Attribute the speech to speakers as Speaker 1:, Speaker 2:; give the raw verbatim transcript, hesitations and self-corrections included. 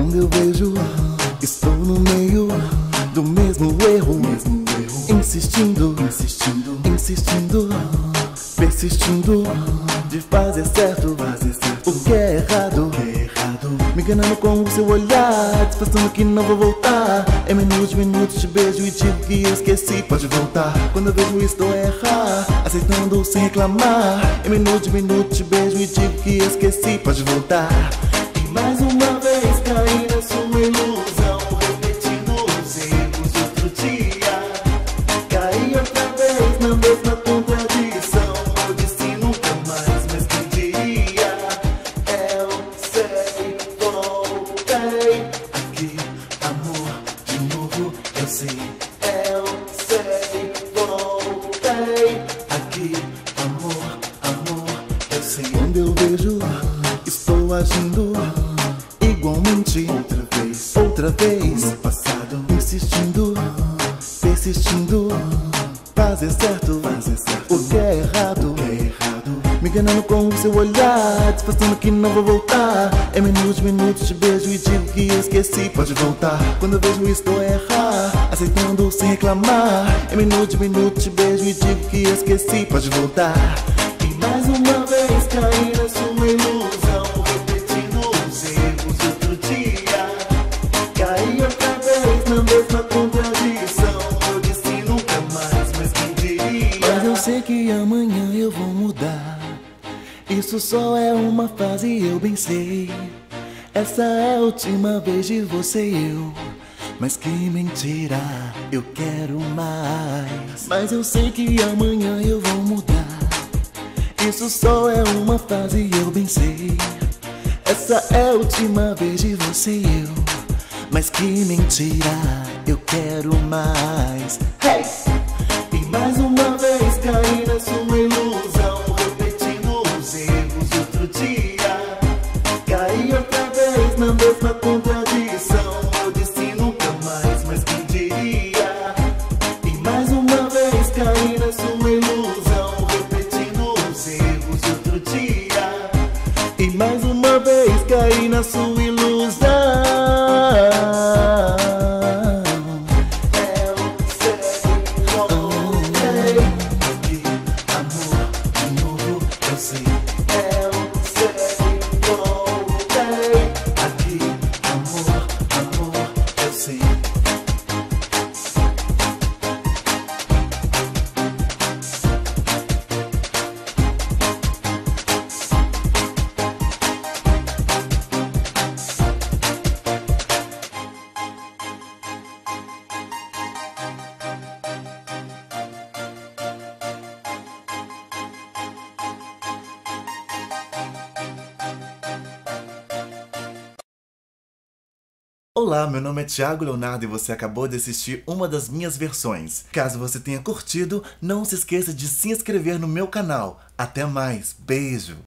Speaker 1: Quando eu vejo, estou no meio do mesmo erro, insistindo, insistindo, insistindo, persistindo de fazer certo, o que é errado, me enganando com o seu olhar, disfarçando que não vou voltar. Em minutos, minutos te beijo e digo que eu esqueci, pode voltar. Quando eu vejo isso estou a errar, aceitando sem reclamar. Em minutos, minutos te beijo e digo que eu esqueci, pode voltar. E mais uma vez caí na sua ilusão, repetindo os erros de outro dia. Caí outra vez na mesma contradição, eu disse nunca mais, mas quem diria? Eu sei, voltei aqui, amor, de novo, eu sei. Eu sei, voltei aqui, amor, amor, eu sei. Quando eu vejo, estou agindo igualmente, outra vez, outra vez, no passado, insistindo, persistindo, fazer certo, fazer certo, o que é errado, é errado, me enganando com o seu olhar, disfarçando que não vou voltar. Em minutos, minutos te beijo e digo que eu esqueci, pode voltar. Quando eu vejo isso estou a errar, aceitando sem reclamar. Em minutos, minutos te beijo e digo que eu esqueci, pode voltar. E mais uma vez caí na sua ilusão, repetindo os erros de outro dia. Caí outra vez na mesma contradição, eu disse nunca mais, mas quem diria? Mas eu sei que amanhã eu vou mudar, isso só é uma fase, eu bem sei. Essa é a última vez de você e eu, mas que mentira, eu quero mais. Mas eu sei que amanhã eu vou mudar, isso só é uma fase, eu bem sei. Essa é a última vez de você e eu, mas que mentira, eu quero mais. Hey! E mais uma vez caí na sua ilusão, repetindo os erros de outro dia. Caí outra vez na mesma contradição, eu disse nunca mais, mas quem diria? E mais uma vez caí na sua ilusão, repetindo os erros de outro dia. E mais uma vez caí na sua ilusão.
Speaker 2: Olá, meu nome é Thiago Leonardo e você acabou de assistir uma das minhas versões. Caso você tenha curtido, não se esqueça de se inscrever no meu canal. Até mais, beijo!